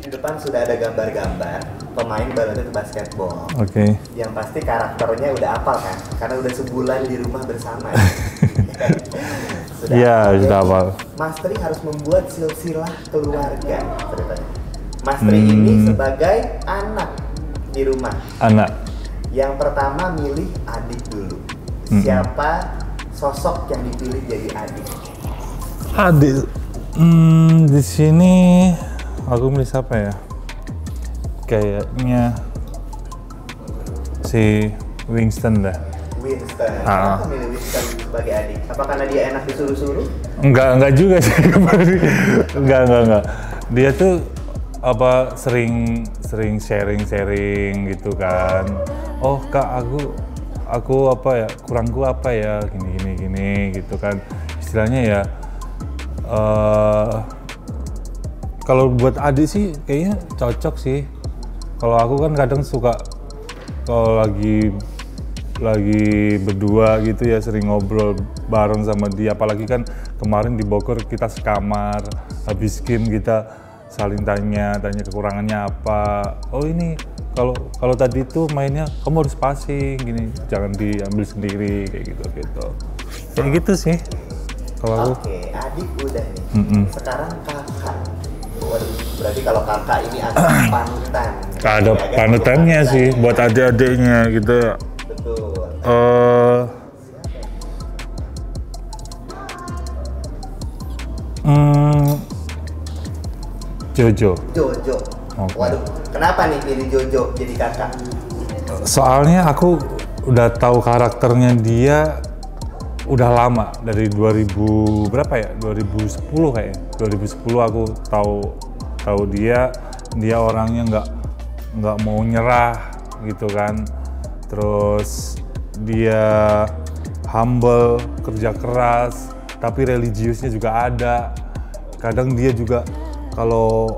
Di depan sudah ada gambar-gambar pemain Ballad Basketball. Oke. Yang pasti karakternya udah hafal kan? Karena udah sebulan di rumah bersama. Iya, sudah hafal. Mas Tri harus membuat silsilah keluarga ceritanya. Mas Tri ini sebagai anak di rumah. Anak. Yang pertama milih adik dulu. Siapa sosok yang dipilih jadi adik? Adik. Di sini aku milih siapa ya? Kayaknya si Winston dah. Winston. Kenapa milih Winston sebagai adik? Apa karena dia enak disuruh-suruh? Enggak juga sih. Enggak. Dia tuh apa sering sharing gitu kan. Oh kak, aku apa ya, kurangku apa ya, gini gitu kan. Istilahnya ya kalau buat adik sih kayaknya cocok sih. Kalau aku kan kadang suka kalau lagi berdua gitu ya, sering ngobrol bareng sama dia. Apalagi kan kemarin di Bogor kita sekamar, habis game kita saling tanya kekurangannya apa. Oh ini kalau tadi itu mainnya kamu harus passing gini, jangan diambil sendiri kayak gitu. Kayak gitu sih. Kalau aku. Oke, adik udah nih. Sekarang kakak. Waduh, berarti kalau kakak ini agak panutan. Ada panutannya sih buat adik-adiknya gitu. Betul. Jojo. Okay. Waduh, kenapa nih pilih Jojo jadi kakak? Soalnya aku udah tahu karakternya dia udah lama, dari 2000 berapa ya? 2010 kayaknya. 2010 aku tahu dia orangnya nggak mau nyerah gitu kan. Terus dia humble, kerja keras, tapi religiusnya juga ada. Kadang dia juga kalau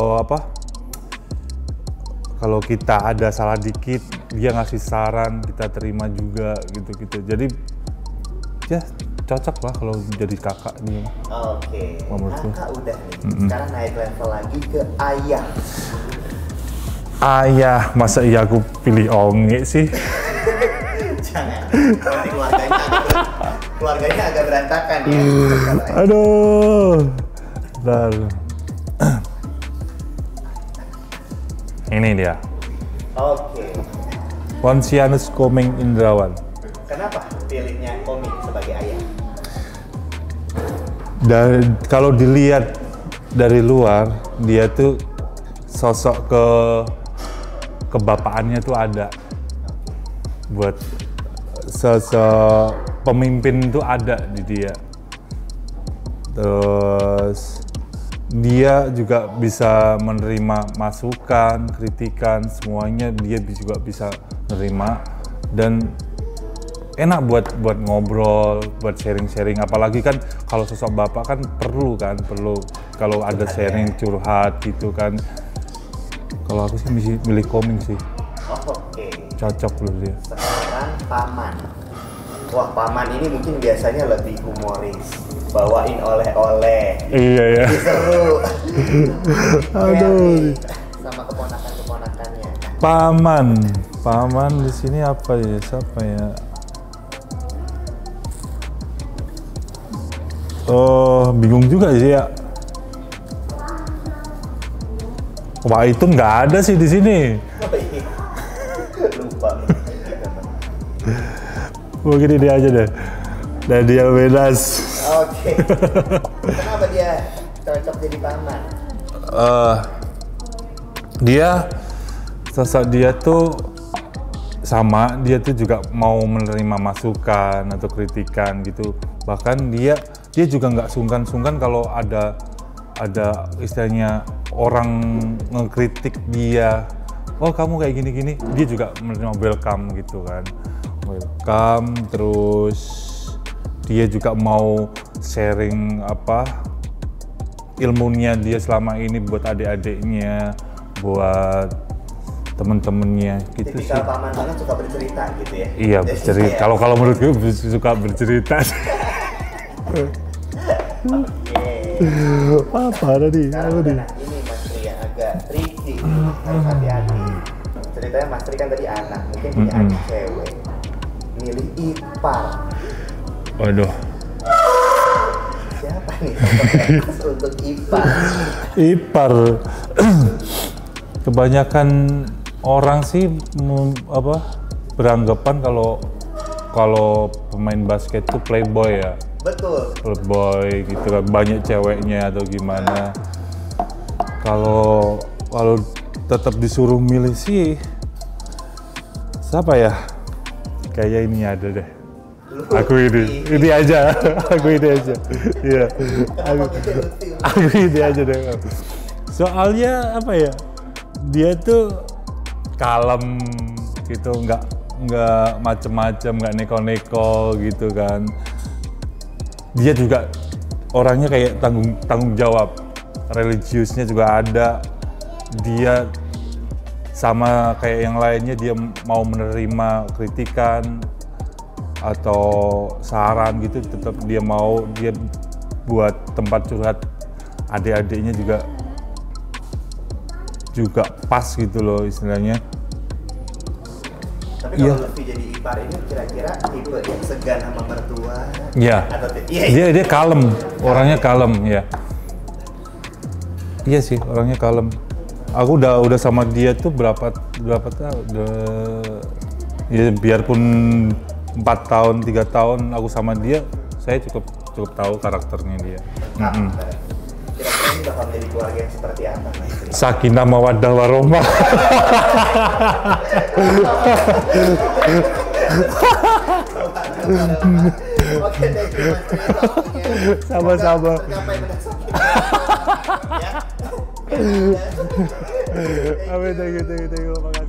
kita ada salah dikit, dia ngasih saran, kita terima juga gitu. Jadi ya cocok lah kalau jadi kakak dia. Oke, kakak udah nih. Sekarang naik level lagi ke ayah. Ayah, masa iya aku pilih Onge sih? Jangan, nanti keluarganya agak berantakan ya. Aduh, bentar. Ini dia. Oke. Pontianus Komeng Indrawan. Kenapa pilihnya Komeng sebagai ayah? Kalau dilihat dari luar, dia tuh sosok kebapaannya tuh ada. Buat sosok pemimpin tuh ada di dia. Terus dia juga bisa menerima masukan, kritikan, semuanya dia juga bisa menerima, dan enak buat ngobrol, buat sharing. Apalagi kan kalau sosok bapak kan perlu kalau ada sharing, curhat gitu kan. Kalau aku sih milih Komeng sih. Oke. Cocok loh dia. Sekarang paman. Wah, paman ini mungkin biasanya lebih humoris, bawain oleh-oleh. Iya ya. Seru. Aduh. Sama keponakannya. Paman di sini apa ya? Siapa ya? Oh, bingung juga sih ya. Wah, itu nggak ada sih di sini. Lupa. Mungkin dia aja deh. Daniel Wenas. Oke. Kenapa dia cocok jadi paman? Sosok dia tuh sama, dia tuh juga mau menerima masukan atau kritikan gitu. Bahkan dia juga nggak sungkan kalau ada istilahnya orang ngekritik dia. Oh kamu kayak gini, dia juga menerima welcome gitu kan. Welcome, terus dia juga mau sharing ilmunya dia selama ini buat adik-adiknya, buat temen-temennya gitu sih. Tipikal paman banget, suka bercerita gitu ya? Iya, bercerita. Kalau menurut gue suka bercerita. Oke. Apa ada nih? Sekarang ini Mas Tri yang agak harus hati-hati. Ceritanya Mas Tri kan tadi anak, mungkin punya adik cewek, milih ipar. Waduh. Siapa nih untuk ipar? Ipar. Kebanyakan orang sih beranggapan kalau pemain basket itu playboy ya. Betul. Playboy gitu kan, banyak ceweknya atau gimana. Kalau tetap disuruh milih sih siapa ya? Kayak ini ada deh. Aku ini aja. Aku ini aja. Iya. Aku ini aja deh. Soalnya apa ya? Dia tuh kalem gitu, nggak macem-macem, nggak neko-neko gitu kan. Dia juga orangnya kayak tanggung jawab, religiusnya juga ada. Dia sama kayak yang lainnya, dia mau menerima kritikan atau saran gitu, tetap dia mau. Dia buat tempat curhat adik-adiknya juga pas gitu loh istilahnya. Tapi kalau Lutfi jadi ipar ini kira-kira tipe yang segan sama mertua? Iya. Dia kalem, orangnya kalem ya. Iya sih, orangnya kalem. Aku udah sama dia tuh berapa tahun? Ya biarpun 4 tahun, 3 tahun aku sama dia, saya cukup tahu karakternya dia. Kira-kira ini bakal menjadi keluarga yang seperti apa, Mas? Sakinah mawaddah warohmah. Oke, thank you, Mas. Sama-sama. Amin, thank you. Makasih.